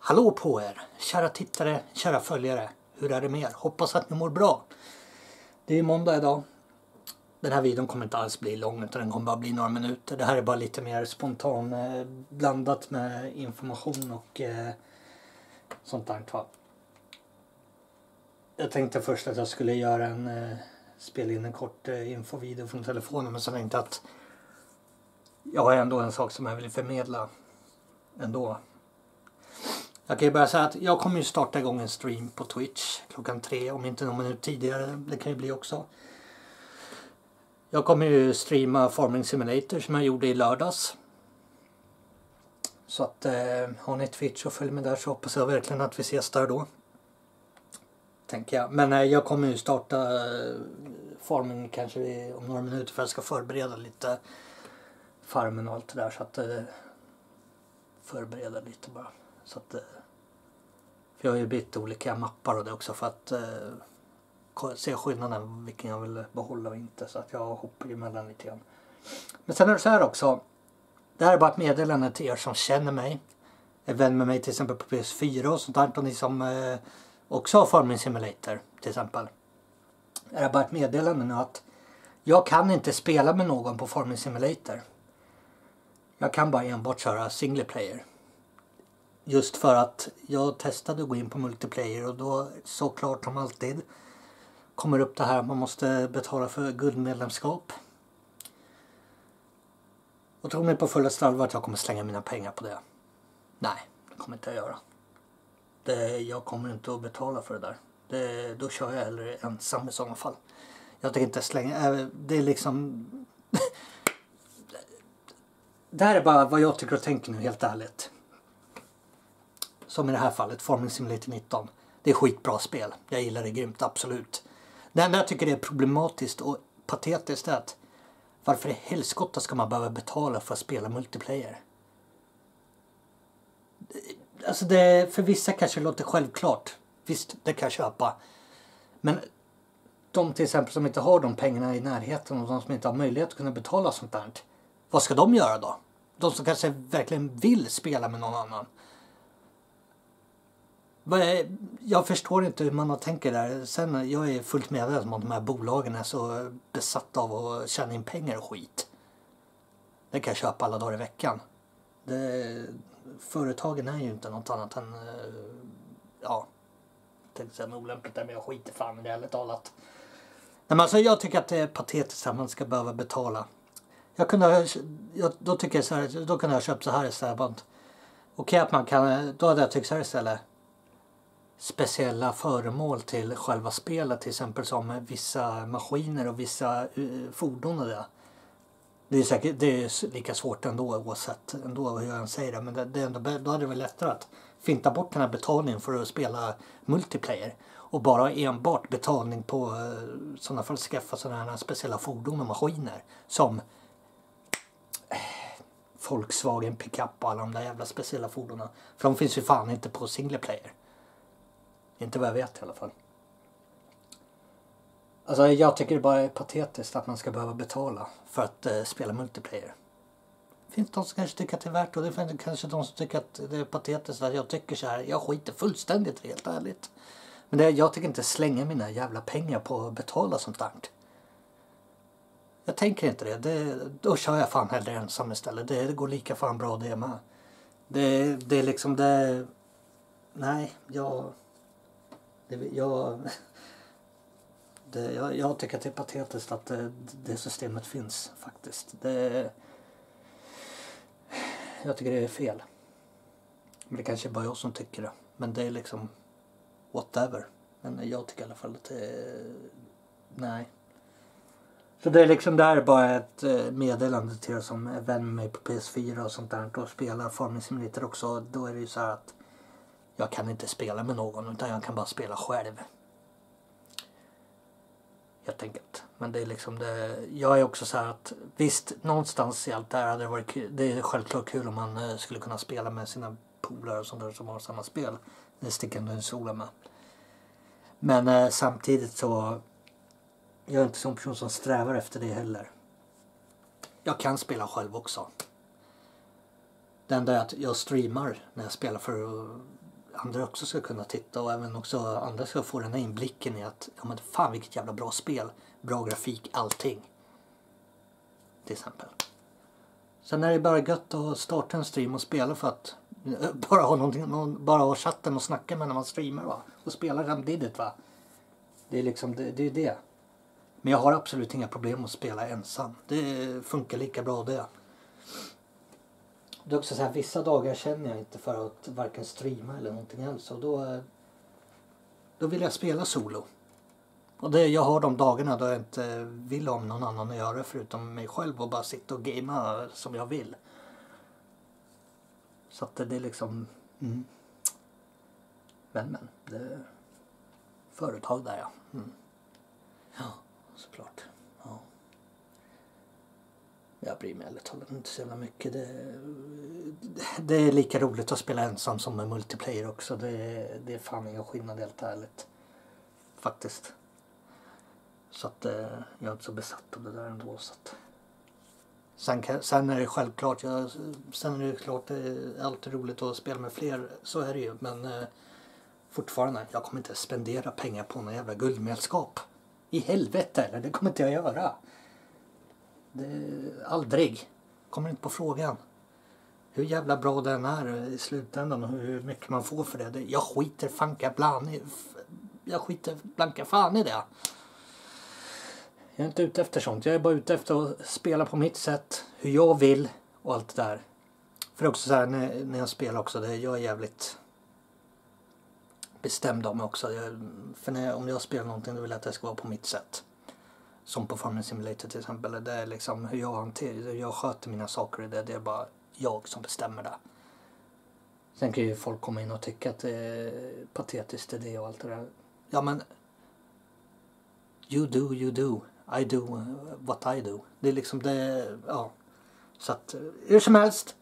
Hallå på er, kära tittare, kära följare. Hur är det med er? Hoppas att ni mår bra. Det är måndag idag. Den här videon kommer inte alls bli lång utan den kommer bara bli några minuter. Det här är bara lite mer spontan blandat med information och sånt där. Jag tänkte först att jag skulle göra spela in en kort infovideo från telefonen, men så tänkte jag att jag har ändå en sak som jag vill förmedla ändå. Jag kan ju bara säga att jag kommer ju starta igång en stream på Twitch klockan 3, om inte någon minut tidigare. Det kan ju bli också. Jag kommer ju streama Farming Simulator som jag gjorde i lördags. Så att har ni Twitch och följer med där så hoppas jag verkligen att vi ses där då. Tänker jag. Men jag kommer ju starta Farming kanske om några minuter för att jag ska förbereda lite farmen och allt det där. Så att förbereda lite bara. Så att, för jag har ju bytt olika mappar och det också för att se skillnaden vilken jag vill behålla och inte. Så att jag hoppar emellan lite grann. Men sen är det så här också. Det här är bara ett meddelande till er som känner mig. Är vän med mig till exempel på PS4 och sånt där. Och ni som också har Farming Simulator till exempel. Det är bara ett meddelande nu att jag kan inte spela med någon på Farming Simulator. Jag kan bara enbart köra single player. Just för att jag testade att gå in på multiplayer och då såklart som alltid kommer upp det här att man måste betala för guldmedlemskap. Och tror ni på fullaste allvar att jag kommer slänga mina pengar på det? Nej, det kommer inte jag göra. Jag kommer inte att betala för det där. Då kör jag hellre ensam i sådana fall. Jag tänker inte slänga. Det är liksom. Det här är bara vad jag tycker och tänker nu, helt ärligt. Som i det här fallet, Farming Simulator 19. Det är skitbra spel. Jag gillar det grymt, absolut. Det enda jag tycker det är problematiskt och patetiskt är att varför i helskotta ska man behöva betala för att spela multiplayer? Alltså för vissa kanske det låter självklart. Visst, det kan jag köpa. Men de till exempel som inte har de pengarna i närheten och de som inte har möjlighet att kunna betala sånt där. Vad ska de göra då? De som kanske verkligen vill spela med någon annan. Jag förstår inte hur man har tänkt där. Sen jag är fullt medveten om att de här bolagen är så besatta av att tjäna in pengar och skit. Det kan jag köpa alla dagar i veckan. Företagen är ju inte något annat än jag tänkte säga olämpligt där, men jag skiter fan i det ärligt talat. Nej, men alltså, jag tycker att det är patetiskt att man ska behöva betala. Då tycker jag så här, då kunde jag köpa så här istället. Okej, att man kan, då hade jag tyckt så här istället. Speciella föremål till själva spelet, till exempel som vissa maskiner och vissa fordon och det. Det är säkert, det är lika svårt ändå oavsett ändå hur jag säger det, men då hade det väl lättare att finta bort den här betalningen för att spela multiplayer och bara enbart betalning på sådana fall skaffa sådana här speciella fordon och maskiner som Volkswagen Pickup och alla de där jävla speciella fordonen, för de finns ju fan inte på single player. Inte vad jag vet i alla fall. Alltså jag tycker det bara är patetiskt att man ska behöva betala för att spela multiplayer. Det finns de som kanske tycker att det är värt, och det finns kanske de som tycker att det är patetiskt att jag tycker så här. Jag skiter fullständigt, helt ärligt. Men jag tycker inte slänga mina jävla pengar på att betala sånt där. Jag tänker inte det. Då kör jag fan hellre ensam istället. Det går lika fan bra det med. Det är liksom det. Nej, jag tycker att det är patetiskt att det systemet finns faktiskt. Jag tycker det är fel. Men det kanske är bara jag som tycker det. Men det är liksom whatever. Men jag tycker i alla fall att det nej. Så det är liksom där bara ett meddelande till er som är vän med mig på PS4 och sånt där och spelar Farming Simulator också. Då är det ju så här att jag kan inte spela med någon utan jag kan bara spela själv. Helt enkelt. Men det är liksom det. Jag är också så här att visst, någonstans i allt det här hade det varit kul. Det är självklart kul om man skulle kunna spela med sina polare och sånt där som har samma spel. Det sticker ändå en sola med. Men samtidigt så jag är inte sån person som strävar efter det heller. Jag kan spela själv också. Det enda är att jag streamar när jag spelar för att andra också ska kunna titta och även också andra ska få den här inblicken i att ja men fan vilket jävla bra spel, bra grafik, allting. Till exempel. Sen är det bara gött att starta en stream och spela för att bara ha någonting, bara ha chatten och snacka med när man streamar va. Och spela samtidigt va. Det är liksom det är det. Men jag har absolut inga problem att spela ensam. Det funkar lika bra det. Det är också så här, vissa dagar känner jag inte för att varken streama eller någonting else. Och då vill jag spela solo. Och jag har de dagarna då jag inte vill om någon annan att göra förutom mig själv och bara sitta och gamea som jag vill. Så att det är liksom... Men, det är företag där ja. Ja, såklart. Ja. Jag bryr mig ärligt talat inte så jävla mycket. Det är lika roligt att spela ensam som med multiplayer också. Det är fan ingen skillnad helt ärligt. Faktiskt. Så att jag är inte så besatt av det där ändå. Så att. Sen är det självklart. Sen är det klart det är alltid roligt att spela med fler. Så är det ju. Men fortfarande, jag kommer inte spendera pengar på någon jävla guldmedskap. I helvete eller? Det kommer inte jag göra. Aldrig. Kommer inte på frågan. Hur jävla bra den är i slutändan och hur mycket man får för det. Jag skiter blanka fan i det. Jag är inte ute efter sånt. Jag är bara ute efter att spela på mitt sätt. Hur jag vill och allt det där. För också så här när jag spelar också. Jag är jävligt bestämd av mig också. Om jag spelar någonting då vill jag att det ska vara på mitt sätt. Som på Farming Simulator till exempel. Det är liksom hur jag sköter mina saker i det. Det är bara jag som bestämmer det. Sen kan ju folk komma in och tycka att det är patetiskt det och allt det där. Ja men you do. I do what I do. Det är liksom det, ja. Så att, hur som helst.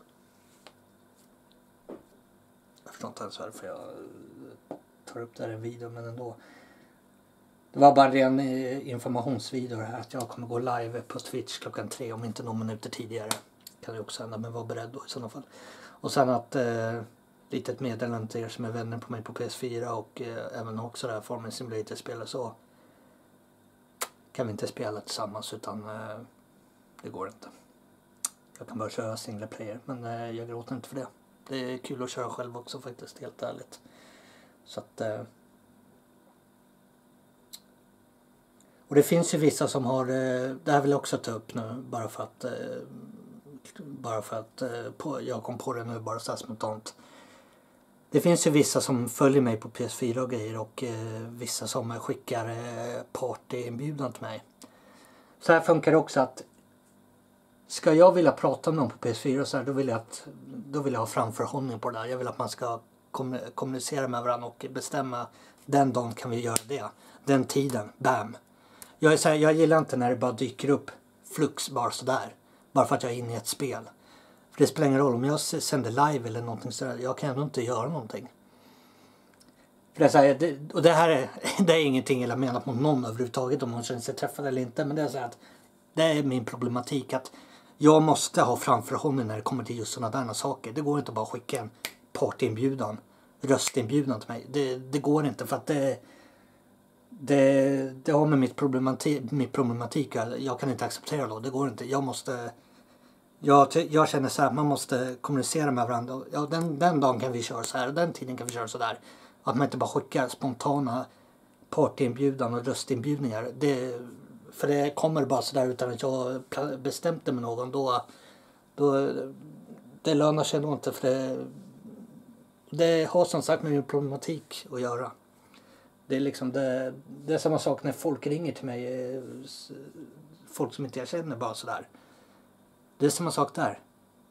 Jag förstår inte ens varför jag tar upp det här i en video, men ändå. Det var bara en ren informationsvideo här att jag kommer gå live på Twitch 3 om inte någon minuter tidigare. Kan det också hända, men var beredd då i sådana fall. Och sen att litet meddelande till er som är vänner på mig på PS4 och även också där Farming Simulator spelar så kan vi inte spela tillsammans utan det går inte. Jag kan bara köra single player men jag gråter inte för det. Det är kul att köra själv också faktiskt, helt ärligt. Så att och det finns ju vissa som har det här vill jag också ta upp nu bara för att jag kom på det nu bara så här spontant. Det finns ju vissa som följer mig på PS4 och grejer och vissa som skickar partyinbjudan till mig. Så här funkar det också att ska jag vilja prata med någon på PS4 så här, då vill jag ha framförhållning på det där. Jag vill att man ska kommunicera med varandra och bestämma den dagen kan vi göra det. Den tiden, bam. Jag gillar inte när det bara dyker upp flux bara sådär. Bara för att jag är inne i ett spel. För det spelar ingen roll om jag sänder live eller någonting sådär. Jag kan ändå inte göra någonting. För det är så här, och det här är ingenting jag menar mot någon överhuvudtaget om man känner sig träffad eller inte. Men det är så här att det är min problematik att jag måste ha framförhållning när det kommer till just sådana där saker. Det går inte bara att skicka en partyinbjudan, röstinbjudan till mig. Det går inte för att det har med mitt problematik. Jag kan inte acceptera det. Det går inte. Jag känner så här, man måste kommunicera med varandra. Ja, den dagen kan vi köra så här och den tiden kan vi köra så där. Att man inte bara skickar spontana partyinbjudan och röstinbjudningar. För det kommer bara så där utan att jag bestämt det med någon. Då det lönar sig nog inte för det har som sagt med min problematik att göra. Det är liksom det är samma sak när folk ringer till mig. Folk som inte jag känner bara sådär. Det är samma sak där.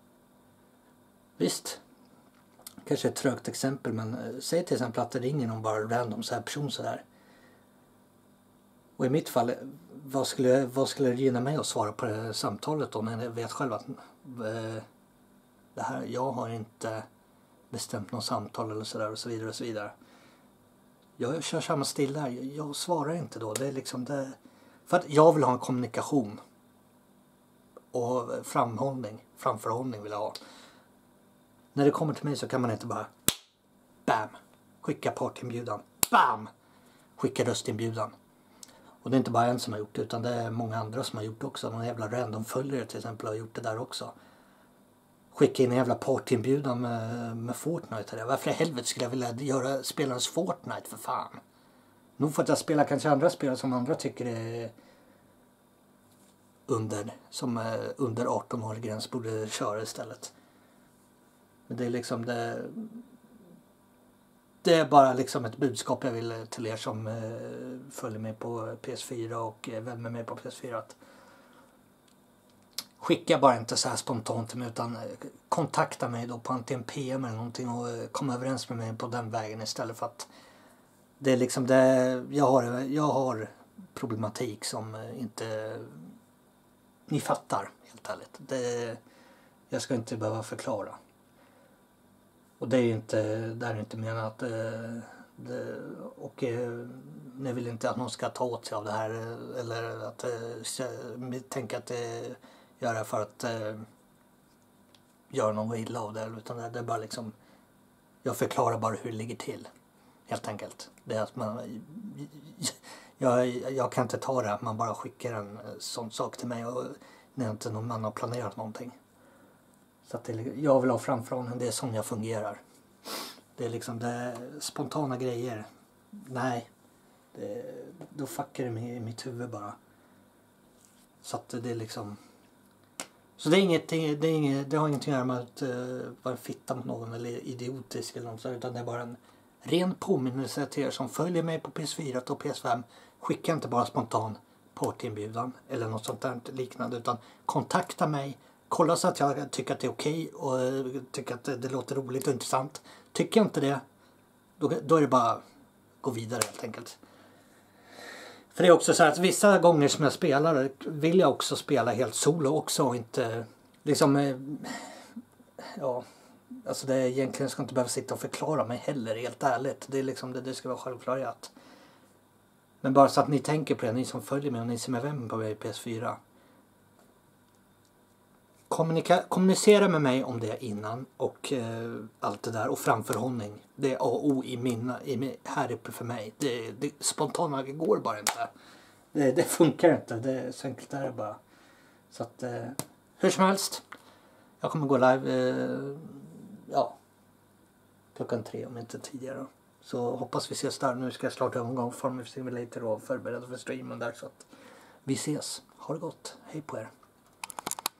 Visst. Kanske ett trögt exempel men säg till exempel att det ringer någon bara random så här person sådär. Och i mitt fall, vad skulle det gynna mig att svara på det här samtalet då när jag vet själv att det här, jag har inte bestämt något samtal eller sådär och så vidare och så vidare. Jag kör samma stil där. Jag svarar inte då. Det är liksom det. För att jag vill ha en kommunikation. Och framförhållning vill jag ha. När det kommer till mig så kan man inte bara bam, Skicka partinbjudan. Bam! Skicka röstinbjudan. Och det är inte bara en som har gjort det, utan det är många andra som har gjort det också. Någon jävla random-följare till exempel har gjort det där också. Skicka in en jävla partinbjudan med Fortnite. Varför i helvete skulle jag vilja spela hos Fortnite för fan? Nog för att jag spelar kanske andra spel som andra tycker är under 18-årig gräns borde köra istället. Men det är liksom det är bara liksom ett budskap jag vill till er som följer mig på PS4 och är vän med mig på PS4 att skicka bara inte så här spontant till mig, utan kontakta mig då på antingen PM eller någonting och kom överens med mig på den vägen istället, för att det är liksom jag har problematik som inte ni fattar, helt ärligt. Jag ska inte behöva förklara. Och det är inte menat och ni vill inte att någon ska ta åt sig av det här eller att tänka att göra för att göra någon illa av det, utan det är bara liksom, jag förklarar bara hur det ligger till, helt enkelt. Det är att jag kan inte ta det att man bara skickar en sån sak till mig och när inte någon annan har planerat någonting. Så att jag vill ha framförhållning, det är som jag fungerar. Det är liksom spontana grejer. Nej, då fuckar det med i mitt huvud bara. Så att det är liksom... Så det är ingenting, det har ingenting att göra med att vara en fitta mot någon eller idiotisk eller något, utan det är bara en ren påminnelse till er som följer mig på PS4 och PS5. Skicka inte bara spontan partinbjudan eller något sånt där liknande, utan kontakta mig. Kolla så att jag tycker att det är okej och tycker att det låter roligt och intressant. Tycker jag inte det, då är det bara att gå vidare, helt enkelt. För det är också så att vissa gånger som jag spelar vill jag också spela helt solo också och inte liksom ja, alltså det egentligen ska inte behöva sitta och förklara mig heller, helt ärligt. Det är liksom det ska vara självklart. Men bara så att ni tänker på det, ni som följer mig och ni som är vän på mig i PS4. Kommunicera med mig om det innan och allt det där, och framförhållning. Det är A och O här uppe för mig. Det spontana går bara inte. Det funkar inte. Det är så enkelt är det bara. Så att hur som helst. Jag kommer gå live klockan 3 om inte tidigare. Så hoppas vi ses där. Nu ska jag starta omgång Farming Simulator och förbereda för streamen där. Så att vi ses. Ha det gott. Hej på er.